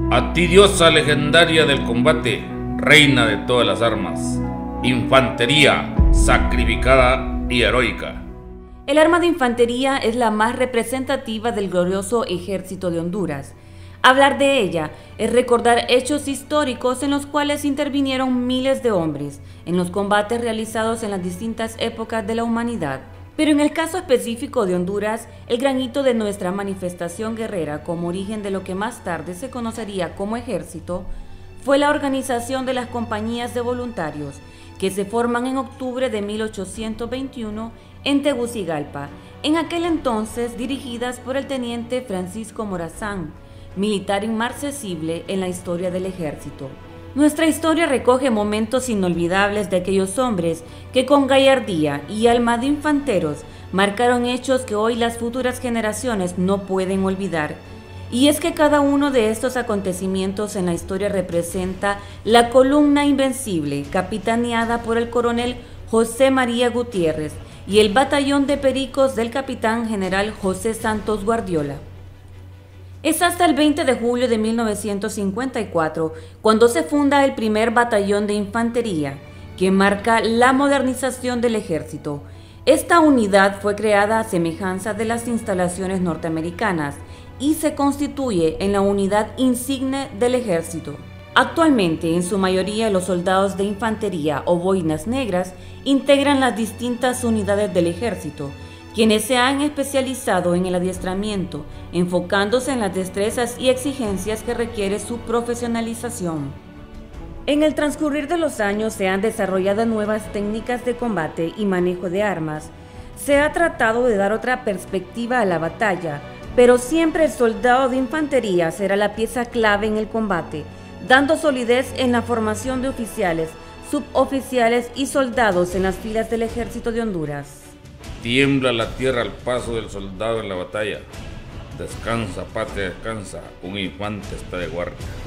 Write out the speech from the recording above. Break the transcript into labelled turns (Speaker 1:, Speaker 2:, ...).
Speaker 1: A ti, diosa legendaria del combate, reina de todas las armas, infantería sacrificada y heroica.
Speaker 2: El arma de infantería es la más representativa del glorioso ejército de Honduras. Hablar de ella es recordar hechos históricos en los cuales intervinieron miles de hombres en los combates realizados en las distintas épocas de la humanidad. Pero en el caso específico de Honduras, el gran hito de nuestra manifestación guerrera como origen de lo que más tarde se conocería como ejército, fue la organización de las compañías de voluntarios, que se forman en octubre de 1821 en Tegucigalpa, en aquel entonces dirigidas por el teniente Francisco Morazán, militar inmarcesible en la historia del ejército. Nuestra historia recoge momentos inolvidables de aquellos hombres que con gallardía y alma de infanteros marcaron hechos que hoy las futuras generaciones no pueden olvidar. Y es que cada uno de estos acontecimientos en la historia representa la columna invencible capitaneada por el coronel José María Gutiérrez y el batallón de pericos del capitán general José Santos Guardiola. Es hasta el 20 de julio de 1954 cuando se funda el primer batallón de infantería, que marca la modernización del ejército. Esta unidad fue creada a semejanza de las instalaciones norteamericanas y se constituye en la unidad insigne del ejército. Actualmente, en su mayoría, los soldados de infantería o boinas negras integran las distintas unidades del ejército, quienes se han especializado en el adiestramiento, enfocándose en las destrezas y exigencias que requiere su profesionalización. En el transcurrir de los años se han desarrollado nuevas técnicas de combate y manejo de armas. Se ha tratado de dar otra perspectiva a la batalla, pero siempre el soldado de infantería será la pieza clave en el combate, dando solidez en la formación de oficiales, suboficiales y soldados en las filas del ejército de Honduras.
Speaker 1: Tiembla la tierra al paso del soldado en la batalla. Descansa, patria, descansa, un infante está de guardia.